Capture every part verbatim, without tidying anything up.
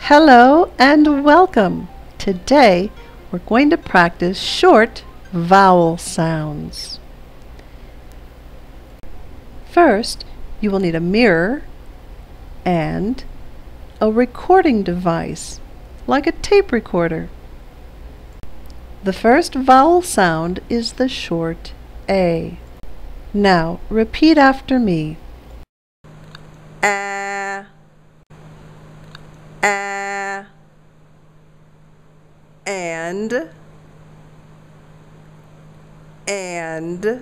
Hello and welcome. Today we're going to practice short vowel sounds. First, you will need a mirror and a recording device, like a tape recorder. The first vowel sound is the short A. Now, repeat after me. A, A, and, and,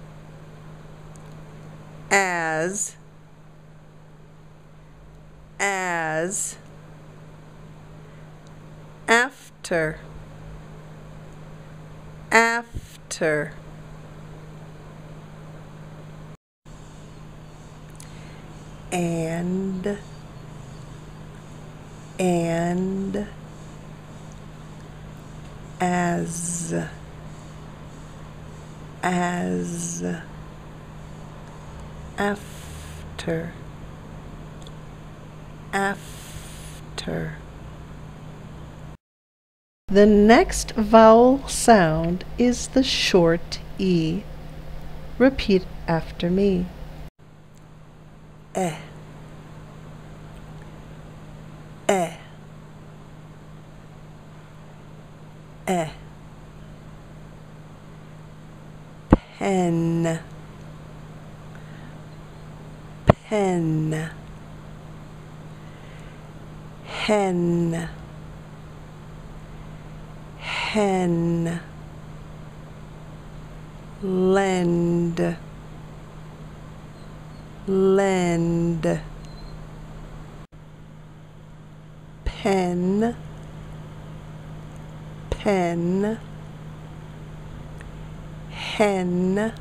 as, as, after, after, and, and, as, as, after, after. The next vowel sound is the short E. Repeat after me. E, E, E. Pen, pen, hen, hen, lend, lend, pen, pen, hen,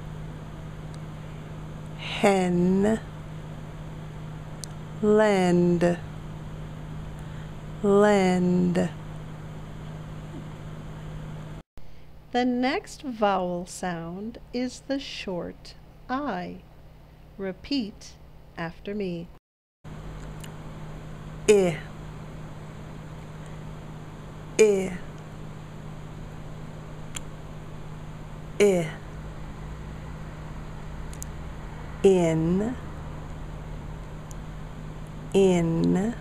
hen, lend, lend. The next vowel sound is the short I. Repeat after me. I, I, I, in, in,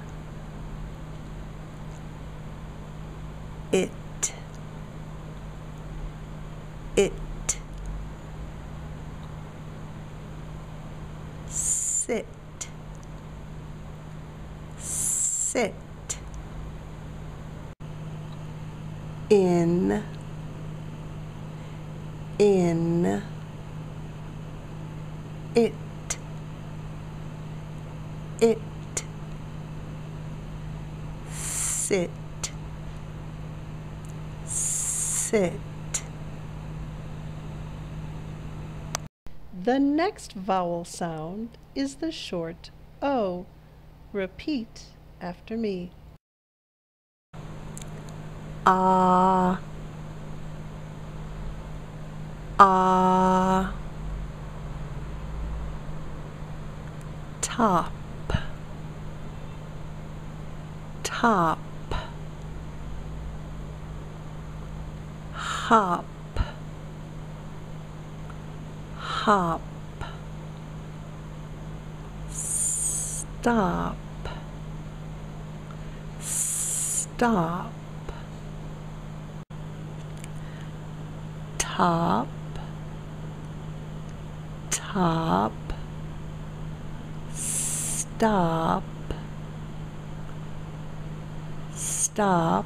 it, it, sit, sit, in, in, it, it, sit, sit. The next vowel sound is the short O. Repeat after me. Ah, ah, top, top, hop, hop, stop, stop, top, top, stop, stop.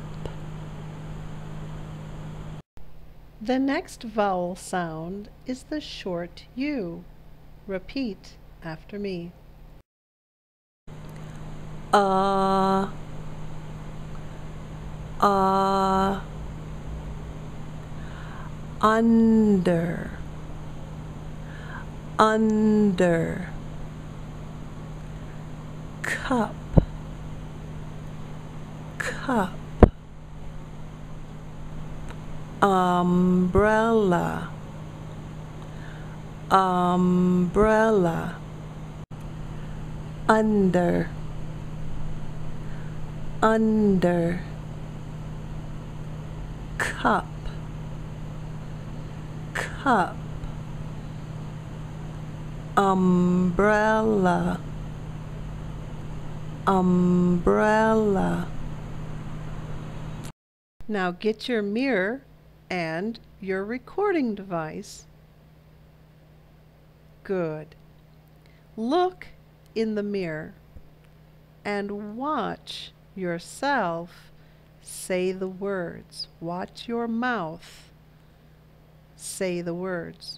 The next vowel sound is the short U. Repeat after me. Uh, uh, under, under, cup, cup, umbrella, umbrella, under, under, cup, cup, umbrella, umbrella. Now get your mirror and your recording device. Good. Look in the mirror and watch yourself say the words. Watch your mouth say the words.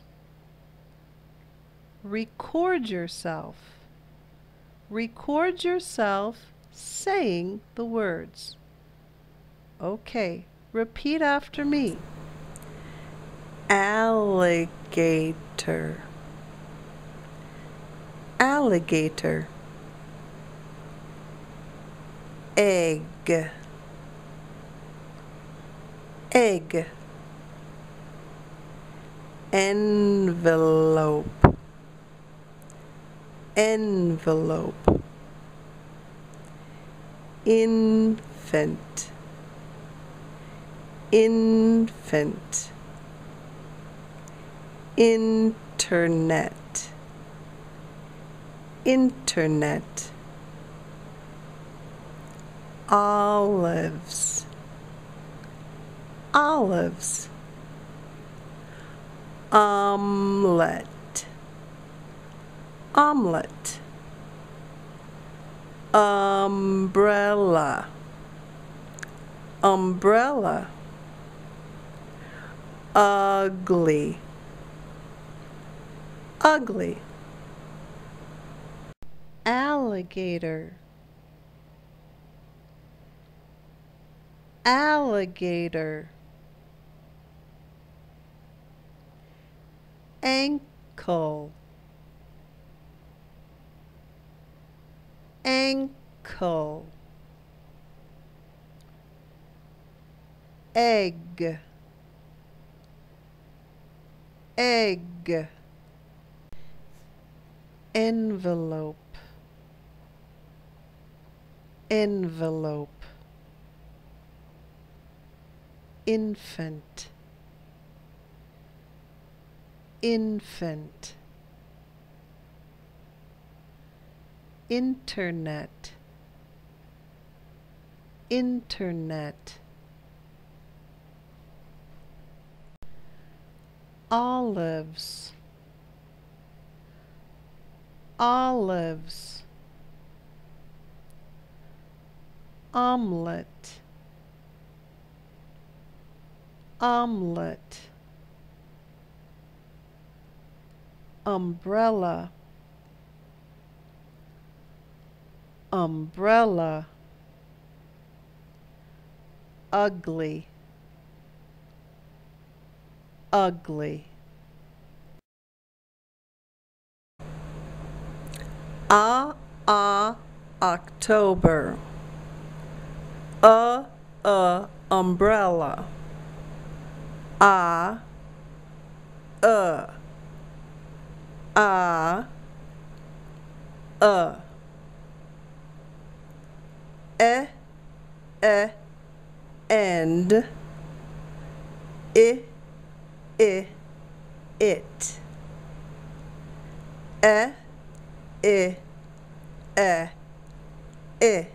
Record yourself. Record yourself saying the words. Okay, repeat after me. Alligator, alligator. Egg, egg. Envelope, envelope. Infant, infant. Internet, internet. Olives, olives. Omelette, omelette. Umbrella, umbrella. Ugly, ugly. Alligator, alligator. Ankle, ankle. Egg, egg. Envelope, envelope. Infant, infant. Internet, internet. Olives, olives. Omelette, omelette. Umbrella, umbrella. Ugly, ugly. Ah, ah, October. Uh, uh, umbrella. Ah, uh. Ah, uh. Eh, eh, and. I, I, it. Eh, I, eh, I.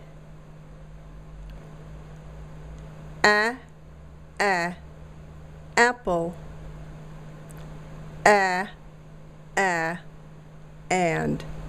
A, a, apple. A, a, and.